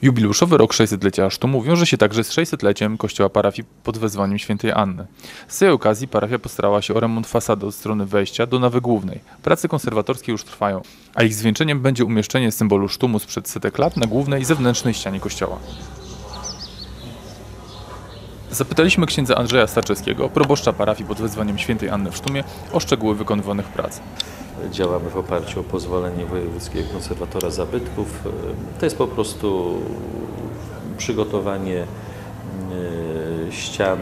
Jubileuszowy rok 600-lecia Sztumu wiąże się także z 600-leciem kościoła parafii pod wezwaniem świętej Anny. Z tej okazji parafia postarała się o remont fasady od strony wejścia do nawy głównej. Prace konserwatorskie już trwają, a ich zwieńczeniem będzie umieszczenie symbolu Sztumu sprzed setek lat na głównej i zewnętrznej ścianie kościoła. Zapytaliśmy księdza Andrzeja Staczewskiego, proboszcza parafii pod wezwaniem świętej Anny w Sztumie, o szczegóły wykonywanych prac. Działamy w oparciu o pozwolenie wojewódzkiego konserwatora zabytków. To jest po prostu przygotowanie ścian,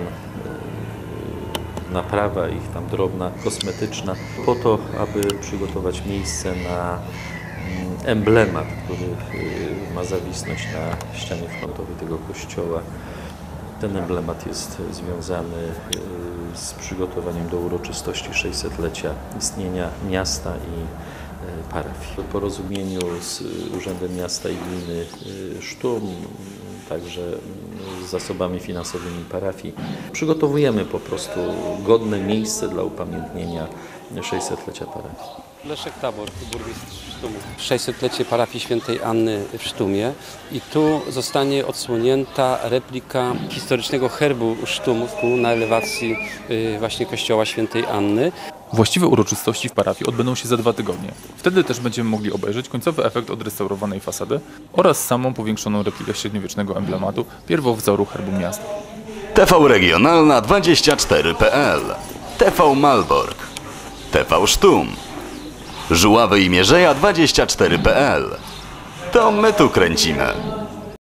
naprawa ich tam drobna, kosmetyczna, po to, aby przygotować miejsce na emblemat, który ma zawisnąć na ścianie frontowej tego kościoła. Ten emblemat jest związany z przygotowaniem do uroczystości 600-lecia istnienia miasta i parafii. W porozumieniu z Urzędem Miasta i Gminy Sztum, także z zasobami finansowymi parafii, przygotowujemy po prostu godne miejsce dla upamiętnienia 600-lecia parafii. Leszek Tabor, burmistrz Sztumu. 600-lecie parafii świętej Anny w Sztumie i tu zostanie odsłonięta replika historycznego herbu Sztumów na elewacji właśnie kościoła świętej Anny. Właściwe uroczystości w parafii odbędą się za 2 tygodnie. Wtedy też będziemy mogli obejrzeć końcowy efekt odrestaurowanej fasady oraz samą powiększoną replikę średniowiecznego emblematu pierwowzoru herbu miasta. TV Regionalna 24.pl, TV Malbork, TV Sztum, Żuławy i Mierzeja 24.pl. To my tu kręcimy.